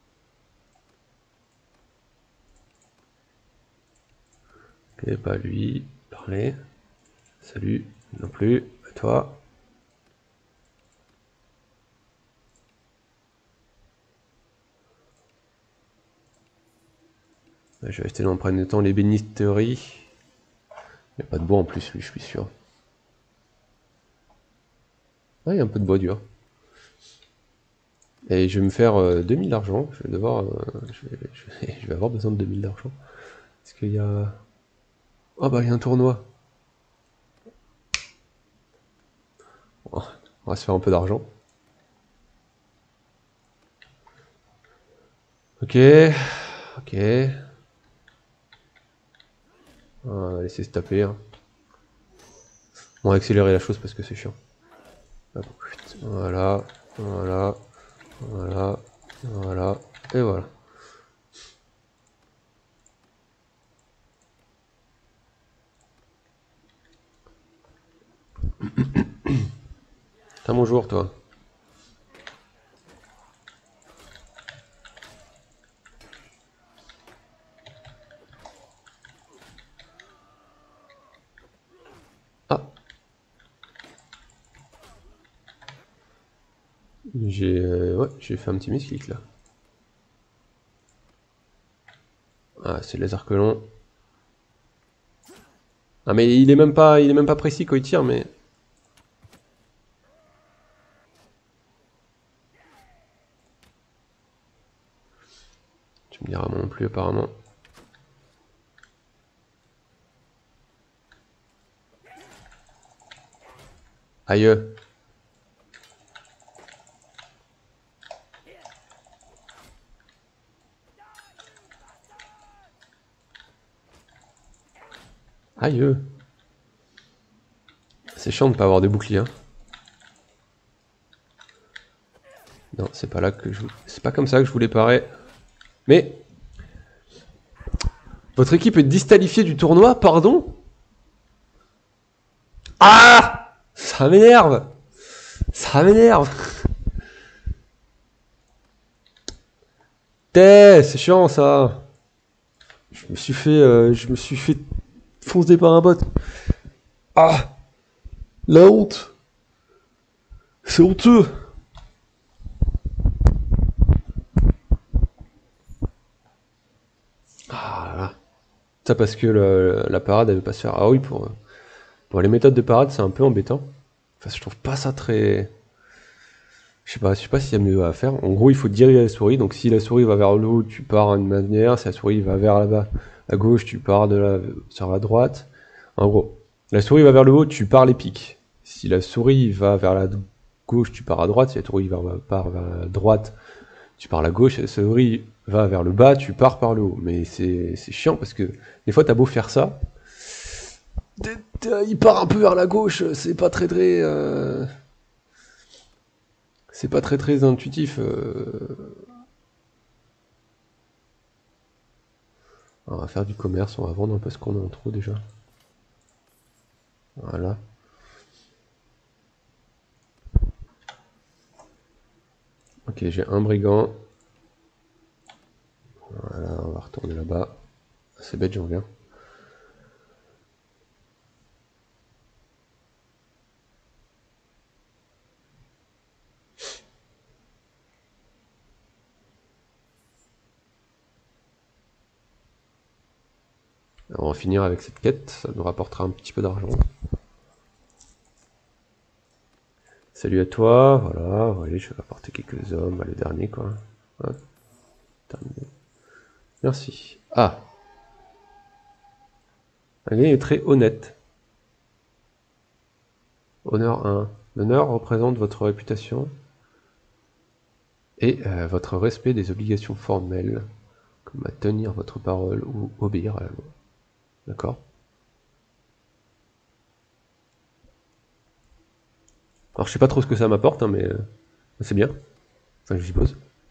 Et bah lui, parler. Salut, non plus, à toi. Je vais acheter dans le premier temps les bénisteries. Il n'y a pas de bois en plus, lui, je suis sûr. Ah, il y a un peu de bois dur. Et je vais me faire 2000 d'argent. Je vais devoir. Je vais avoir besoin de 2000 d'argent. Est-ce qu'il y a. Oh bah, il y a un tournoi. Oh, on va se faire un peu d'argent. Ok. Ok. On va laisser se taper. Hein. On va accélérer la chose parce que c'est chiant. Hop, voilà. Voilà. Voilà. Voilà. Et voilà. T'as mon jour, toi. Ah. J'ai fait un petit misclic là. Ah, c'est les arquelons. Ah mais il est même pas précis quand il tire, mais. Tu me diras moi non plus apparemment. Aïe. Aïe. C'est chiant de pas avoir de boucliers. Hein. Non, c'est pas là que je... C'est pas comme ça que je voulais parer. Mais... Votre équipe est disqualifiée du tournoi, pardon? Ah! Ça m'énerve! Ça m'énerve! C'est chiant ça! Je me suis fait foncer par un bot. Ah! La honte! C'est honteux. Ah là. Ça parce que la parade elle veut pas se faire. Ah oui, pour les méthodes de parade c'est un peu embêtant. Enfin, je trouve pas ça très... je sais pas s'il y a mieux à faire. En gros, il faut diriger la souris. Donc si la souris va vers le haut, tu pars d'une manière. Si la souris va vers là-bas, à gauche, tu pars sur la droite. En gros, la souris va vers le haut, tu pars les pics. Si la souris va vers la gauche, tu pars à droite. Si la souris part vers la droite, tu pars à la gauche. Si la souris va vers le bas, tu pars par le haut. Mais c'est chiant parce que des fois, t'as beau faire ça, il part un peu vers la gauche. C'est pas très très... c'est pas très très intuitif. On va faire du commerce, on va vendre un peu ce qu'on a en trop déjà. Voilà. Ok, j'ai un brigand. Voilà, on va retourner là-bas. C'est bête, j'en viens. Alors, on va finir avec cette quête, ça nous rapportera un petit peu d'argent. Salut à toi, voilà, allez, je vais apporter quelques hommes, le dernier quoi. Ouais, terminé. Merci. Ah, elle est très honnête. Honneur 1. L'honneur représente votre réputation et votre respect des obligations formelles, comme à tenir votre parole ou obéir à la loi. D'accord. Alors je sais pas trop ce que ça m'apporte, hein, mais c'est bien. Enfin, je suppose.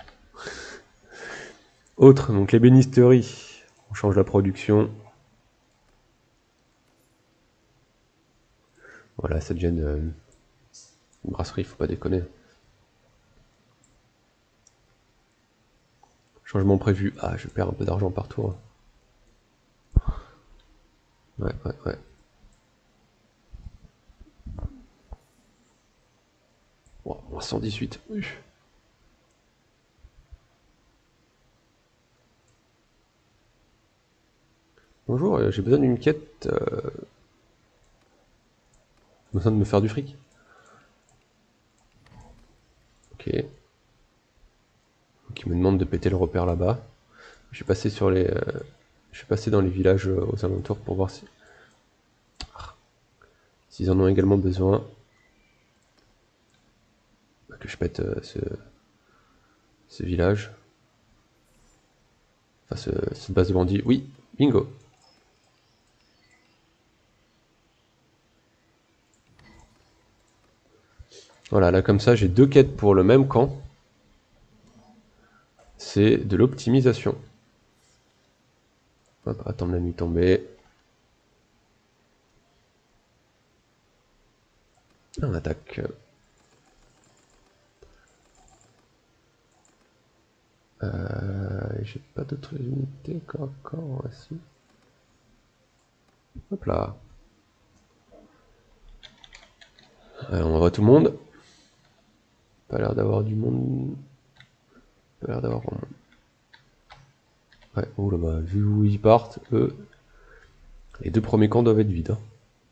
Autre, donc l'ébénisterie. On change la production. Voilà, ça devient une brasserie, faut pas déconner. Changement prévu. Ah, je perds un peu d'argent par tour. Ouais, ouais, ouais. Wow, moins 118. Bonjour, j'ai besoin d'une quête. J'ai besoin de me faire du fric. Ok. Donc il me demande de péter le repère là-bas. Je vais passer sur les... je vais passer dans les villages aux alentours pour voir si... s'ils en ont également besoin. Que je pète ce village. Enfin, cette base de bandits. Oui, bingo. Voilà, là comme ça, j'ai deux quêtes pour le même camp. C'est de l'optimisation. Hop, attendre la nuit tombée. On attaque. J'ai pas d'autres unités encore ici. Hop là. On envoie tout le monde. Pas l'air d'avoir du monde. Pas l'air d'avoir grand monde. Ouais, oh là bas, vu où ils partent, eux, les deux premiers camps doivent être vides. Hein.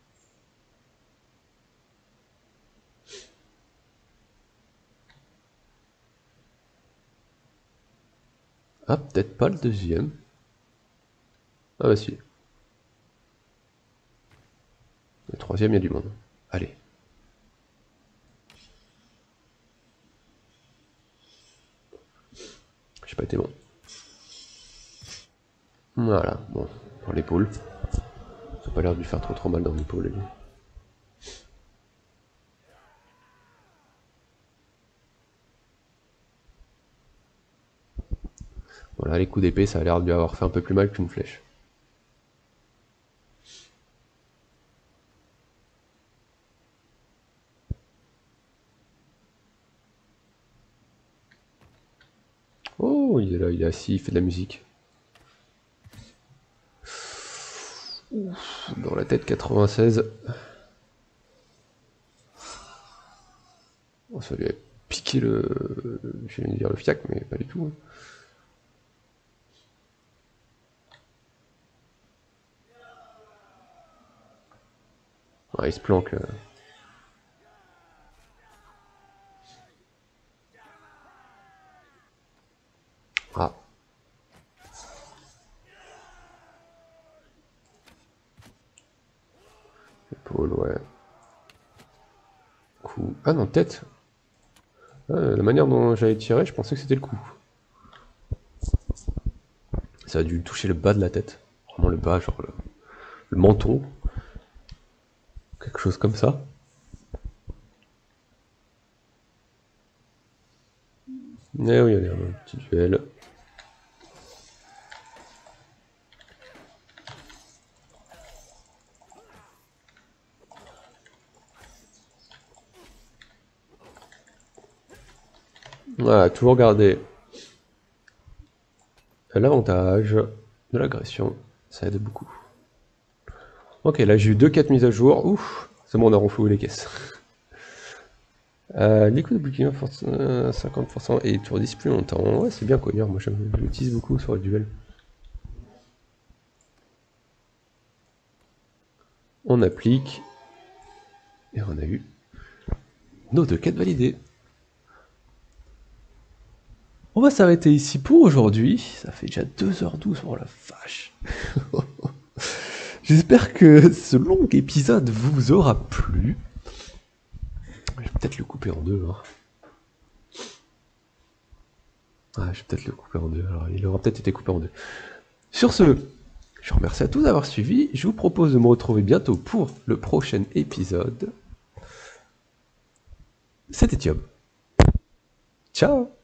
Ah, peut-être pas le deuxième. Ah bah si. Le troisième, il y a du monde. Allez. J'ai pas été bon. Voilà, bon. Pour l'épaule. Ça a pas l'air de lui faire trop mal dans l'épaule, lui. Voilà, les coups d'épée, ça a l'air de lui avoir fait un peu plus mal qu'une flèche. Oh, il est là, il est assis, il fait de la musique. Dans la tête 96. Oh, ça lui a piqué le... Je vais dire le fiac, mais pas du tout. Ouais, il se planque. Ah. Épaule, ouais. Coup. Ah non, tête. Ah, la manière dont j'avais tiré, je pensais que c'était le coup. Ça a dû toucher le bas de la tête. Vraiment le bas, genre le menton. Quelque chose comme ça. Eh oui, allez, un petit duel. Voilà, toujours garder l'avantage de l'agression. Ça aide beaucoup. Ok, là j'ai eu 2-4 mises à jour. Ouf, c'est bon, on a renfloué les caisses. Les coups de bouclier 50% et étourdissent plus longtemps. Ouais, c'est bien Cognard, moi j'utilise beaucoup sur le duel. On applique. Et on a eu nos 2 quêtes validées. On va s'arrêter ici pour aujourd'hui. Ça fait déjà 2h12, oh la vache. J'espère que ce long épisode vous aura plu. Je vais peut-être le couper en deux. Hein. Ah, je vais peut-être le couper en deux. Alors, il aura peut-être été coupé en deux. Sur ce, je vous remercie à tous d'avoir suivi. Je vous propose de me retrouver bientôt pour le prochain épisode. C'était Thiob. Ciao!